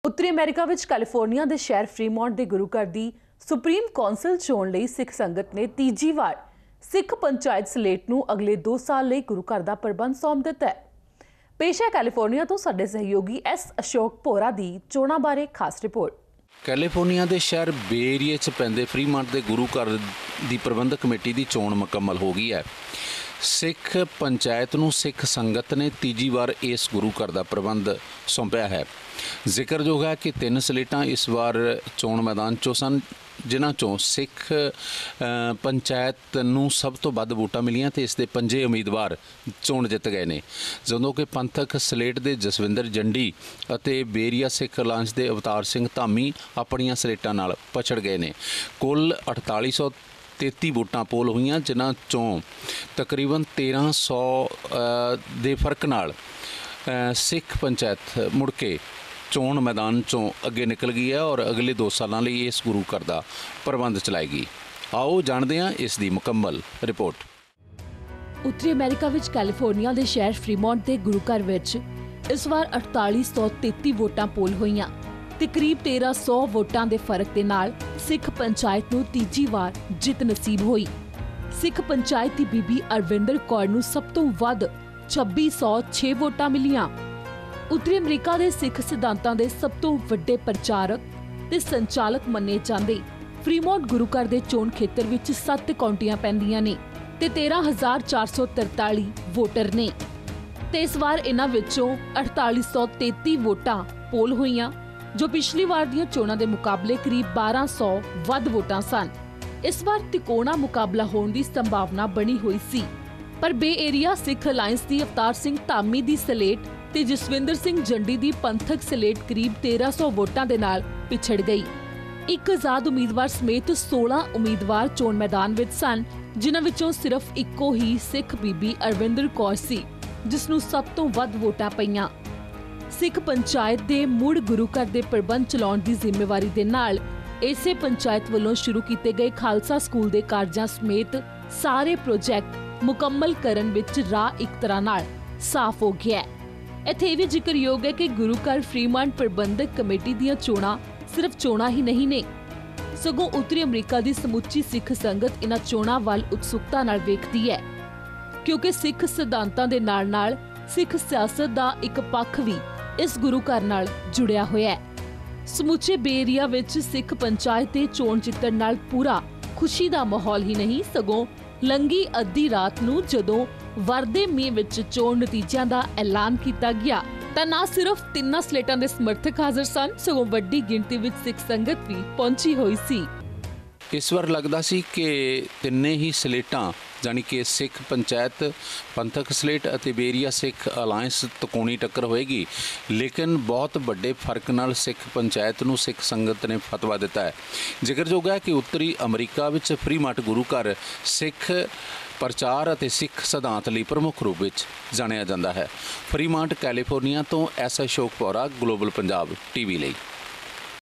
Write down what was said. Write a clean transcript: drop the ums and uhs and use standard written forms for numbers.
ਉੱਤਰੀ ਅਮਰੀਕਾ ਵਿੱਚ ਕੈਲੀਫੋਰਨੀਆ ਦੇ ਸ਼ਹਿਰ ਫ੍ਰੀਮੌਂਟ ਦੇ ਗੁਰੂ ਘਰ ਦੀ ਸੁਪਰੀਮ ਕੌਂਸਲ ਚੋਣ ਲਈ ਸਿੱਖ ਸੰਗਤ ਨੇ ਤੀਜੀ ਵਾਰ ਸਿੱਖ ਪੰਚਾਇਤ ਸਲੇਟ ਨੂੰ ਅਗਲੇ 2 ਸਾਲ ਲਈ ਗੁਰੂ ਘਰ ਦਾ ਪ੍ਰਬੰਧ ਸੌਂਪ ਦਿੱਤਾ ਹੈ। ਪੇਸ਼ ਹੈ ਕੈਲੀਫੋਰਨੀਆ ਤੋਂ ਸਾਡੇ ਸਹਿਯੋਗੀ ਐਸ ਅਸ਼ੋਕ ਭੋਰਾ ਦੀ ਚੋਣਾਂ ਬਾਰੇ ਖਾਸ ਰਿਪੋਰਟ। ਕੈਲੀਫੋਰਨੀਆ ਦੇ ਸ਼ਹਿਰ ਬੇ ਏਰੀਏ 'ਚ ਪੈਂਦੇ ਫ੍ਰੀਮੌਂਟ ਦੇ ਗੁਰੂ ਘਰ ਦੀ ਪ੍ਰਬੰਧਕ ਕਮੇਟੀ ਦੀ ਚੋਣ ਮੁਕੰਮਲ ਹੋ ਗਈ ਹੈ। ਸਿੱਖ ਪੰਚਾਇਤ ਨੂੰ ਸਿੱਖ ਸੰਗਤ ਨੇ ਤੀਜੀ ਵਾਰ ਇਸ ਗੁਰੂ ਘਰ ਦਾ ਪ੍ਰਬੰਧ ਸੌਂਪਿਆ ਹੈ। ਜ਼ਿਕਰਯੋਗ ਹੈ ਕਿ 3 ਸਲੇਟਾਂ ਇਸ ਵਾਰ ਚੋਣ ਮੈਦਾਨ 'ਚੋਂ ਸਨ, ਜਿਨ੍ਹਾਂ 'ਚੋਂ ਸਿੱਖ ਪੰਚਾਇਤ ਨੂੰ ਸਭ ਤੋਂ ਵੱਧ ਵੋਟਾਂ ਮਿਲੀਆਂ ਤੇ ਇਸ ਦੇ 5 ਉਮੀਦਵਾਰ ਚੋਣ ਜਿੱਤ ਗਏ ਨੇ, ਜਦੋਂ ਕਿ ਪੰਥਕ ਸਲੇਟ ਦੇ ਜਸਵਿੰਦਰ ਜੰਡੀ ਅਤੇ ਬੇਰੀਆ ਸਿੱਖ ਅਲਾਇੰਸ ਦੇ ਅਵਤਾਰ ਸਿੰਘ ਧਾਮੀ ਆਪਣੀਆਂ ਸਲੇਟਾਂ ਨਾਲ ਪਛੜ ਗਏ ਨੇ। ਕੁੱਲ 4833 ਵੋਟਾਂ ਪੋਲ ਹੋਈਆਂ, ਜਿਨ੍ਹਾਂ 'ਚੋਂ ਤਕਰੀਬਨ 1300 ਦੇ ਫਰਕ ਨਾਲ ਸਿੱਖ ਪੰਚਾਇਤ ਮੁੜ ਕੇ ਚੋਣ ਮੈਦਾਨ 'ਚੋਂ ਅੱਗੇ ਨਿਕਲ ਗਈ ਹੈ ਔਰ ਅਗਲੇ 2 ਸਾਲਾਂ ਲਈ ਇਸ ਗੁਰੂ ਘਰ ਦਾ ਪ੍ਰਬੰਧ ਚਲਾਏਗੀ। ਆਓ ਜਾਣਦੇ ਹਾਂ ਇਸ ਦੀ ਮੁਕੰਮਲ ਰਿਪੋਰਟ। ਉੱਤਰੀ ਅਮਰੀਕਾ ਵਿੱਚ ਕੈਲੀਫੋਰਨੀਆ ਦੇ ਸ਼ਹਿਰ ਫ੍ਰੀਮੌਂਟ ਦੇ ਗੁਰੂ ਘਰ ਵਿੱਚ ਇਸ ਵਾਰ 4833 ਵੋਟਾਂ ਪੋਲ ਹੋਈਆਂ ਤੇ ਕਰੀਬ 1300 ਵੋਟਾਂ ਦੇ ਫਰਕ ਦੇ ਨਾਲ ਸਿੱਖ ਪੰਚਾਇਤ ਨੂੰ ਤੀਜੀ ਵਾਰ ਜਿੱਤ ਨਸੀਬ ਹੋਈ। ਸਿੱਖ ਪੰਚਾਇਤ ਦੀ ਬੀਬੀ ਅਰਵਿੰਦਰ ਕੌਰ ਨੂੰ ਸਭ ਤੋਂ ਵੱਧ 2606 ਵੋਟਾਂ ਮਿਲੀਆਂ। ਉੱਤਰੀ ਅਮਰੀਕਾ ਦੇ ਸਿੱਖ ਸਿਧਾਂਤਾਂ ਦੇ ਸਭ ਤੋਂ ਵੱਡੇ ਪ੍ਰਚਾਰਕ ਤੇ ਸੰਚਾਲਕ ਮੰਨੇ ਜਾਂਦੇ ਫ੍ਰੀਮੌਂਟ ਗੁਰੂ ਘਰ ਦੇ ਚੋਣ ਖੇਤਰ ਵਿੱਚ 7 ਕਾਉਂਟੀਆਂ ਪੈਂਦੀਆਂ ਨੇ ਤੇ 13443 ਵੋਟਰ ਨੇ ਤੇ ਇਸ ਵਾਰ ਇਹਨਾਂ ਵਿੱਚੋਂ 4833 ਵੋਟਾਂ ਪੋਲ ਹੋਈਆਂ, ਜੋ ਪਿਛਲੀ ਵਾਰ ਦੀਆਂ ਚੋਣਾਂ ਦੇ ਮੁਕਾਬਲੇ ਕਰੀਬ 1200 ਵੱਧ ਵੋਟਾਂ ਸਨ। ਇਸ ਵਾਰ ਤਿਕੋਣਾ ਮੁਕਾਬਲਾ ਹੋਣ ਦੀ ਸੰਭਾਵਨਾ ਬਣੀ ਹੋਈ ਸੀ, ਪਰ ਬੇ ਏਰੀਆ ਸਿੱਖ ਅਲਾਇੰਸ ਦੀ ਅਵਤਾਰ ਸਿੰਘ ਧਾਮੀ ਦੀ ਸਲੇਟ ਤੇ ਜਸਵਿੰਦਰ ਸਿੰਘ ਜੰਡੀ ਦੀ ਪੰਥਕ ਸਲੇਟ ਕਰੀਬ 1300 ਵੋਟਾਂ ਦੇ ਨਾਲ ਪਿਛੜ ਗਈ। ਇੱਕ ਆਜ਼ਾਦ ਉਮੀਦਵਾਰ ਸਮੇਤ 16 ਉਮੀਦਵਾਰ ਚੋਣ ਮੈਦਾਨ ਵਿੱਚ ਸਨ, ਜਿਨ੍ਹਾਂ ਵਿੱਚੋਂ ਸਿਰਫ ਇੱਕੋ ਹੀ ਸਿੱਖ ਬੀਬੀ ਅਰਵਿੰਦਰ ਕੌਰ ਸੀ, ਜਿਸ ਨੂੰ ਸਭ ਤੋਂ ਵੱਧ ਵੋਟਾਂ ਪਈਆਂ। ਸਿੱਖ ਪੰਚਾਇਤ ਦੇ ਮੁੜ ਗੁਰੂ ਘਰ ਦੇ ਪ੍ਰਬੰਧ ਚਲਾਉਣ ਦੀ ਜ਼ਿੰਮੇਵਾਰੀ ਦੇ ਨਾਲ ਇਸੇ ਪੰਚਾਇਤ ਵੱਲੋਂ ਸ਼ੁਰੂ ਕੀਤੇ ਗਏ ਖਾਲਸਾ ਸਕੂਲ ਦੇ ਕਾਰਜਾਂ ਸਮੇਤ ਸਾਰੇ ਪ੍ਰੋਜੈਕਟ ਮੁਕੰਮਲ ਕਰਨ ਵਿੱਚ ਰਾਹ ਇੱਕ ਤਰ੍ਹਾਂ ਨਾਲ ਸਾਫ਼ ਹੋ ਗਿਆ ਹੈ। ਇੱਥੇ ਵੀ ਜ਼ਿਕਰਯੋਗ ਹੈ ਕਿ ਗੁਰੂ ਘਰ ਫ੍ਰੀਮੌਂਟ ਪ੍ਰਬੰਧਕ ਕਮੇਟੀ ਦੀਆਂ ਚੋਣਾਂ ਸਿਰਫ ਚੋਣਾਂ ਹੀ ਨਹੀਂ ਨੇ, ਸਗੋਂ ਉੱਤਰੀ ਅਮਰੀਕਾ ਦੀ ਸਮੁੱਚੀ ਸਿੱਖ ਸੰਗਤ ਇਹਨਾਂ ਚੋਣਾਂ ਵੱਲ ਉਤਸੁਕਤਾ ਨਾਲ ਵੇਖਦੀ ਹੈ, ਕਿਉਂਕਿ ਸਿੱਖ ਸਿਧਾਂਤਾਂ ਦੇ ਨਾਲ-ਨਾਲ ਸਿੱਖ ਸਿਆਸਤ ਦਾ ਇੱਕ ਪੱਖ ਵੀ ਇਸ ਗੁਰੂ ਘਰ ਨਾਲ ਜੁੜਿਆ ਹੋਇਆ ਹੈ। ਸਮੁੱਚੇ ਬੇ ਏਰੀਆ ਵਿੱਚ ਸਿੱਖ ਪੰਚਾਇਤ ਦੇ ਚੋਣ ਜਿੱਤਣ ਨਾਲ ਪੂਰਾ ਖੁਸ਼ੀ ਦਾ ਮਾਹੌਲ ਹੀ ਨਹੀਂ, ਸਗੋਂ ਲੰਗੀ ਅੱਧੀ ਰਾਤ ਨੂੰ ਜਦੋਂ ਵਰਦੇ ਮੀਂਹ ਵਿੱਚ ਚੋਣ ਨਤੀਜਿਆਂ ਦਾ ਐਲਾਨ ਕੀਤਾ ਗਿਆ ਤਾਂ ਨਾ ਸਿਰਫ 3 ਸਲੇਟਾਂ ਦੇ ਸਮਰਥਕ ਹਾਜ਼ਰ ਸਨ, ਸਗੋਂ ਵੱਡੀ ਗਿਣਤੀ ਵਿੱਚ ਸਿੱਖ ਸੰਗਤ ਵੀ ਪਹੁੰਚੀ ਹੋਈ ਸੀ। ਇਸ ਵਾਰ ਲੱਗਦਾ ਸੀ ਕਿ ਤਿੰਨੇ ਹੀ ਸਲੇਟਾਂ ਜਾਨੀ ਕਿ ਸਿੱਖ ਪੰਚਾਇਤ, ਪੰਥਕ ਸਲੇਟ ਅਤੇ ਬੇਰੀਆ ਸਿੱਖ ਅਲਾਇੰਸ ਤਕੋਣੀ ਟੱਕਰ ਹੋਏਗੀ, ਲੇਕਿਨ ਬਹੁਤ ਵੱਡੇ ਫਰਕ ਨਾਲ ਸਿੱਖ ਪੰਚਾਇਤ ਨੂੰ ਸਿੱਖ ਸੰਗਤ ਨੇ ਫਤਵਾ ਦਿੱਤਾ ਹੈ। ਜ਼ਿਕਰਯੋਗ ਹੈ ਕਿ ਉੱਤਰੀ ਅਮਰੀਕਾ ਵਿੱਚ ਫ੍ਰੀਮੌਂਟ ਗੁਰੂ ਘਰ ਸਿੱਖ ਪ੍ਰਚਾਰ ਅਤੇ ਸਿੱਖ ਸਿਧਾਂਤ ਲਈ ਪ੍ਰਮੁੱਖ ਰੂਪ ਵਿੱਚ ਜਾਣਿਆ ਜਾਂਦਾ ਹੈ। ਫ੍ਰੀਮੌਂਟ ਕੈਲੀਫੋਰਨੀਆ ਤੋਂ S Ashok Bhora, global Punjab TV ਲਈ।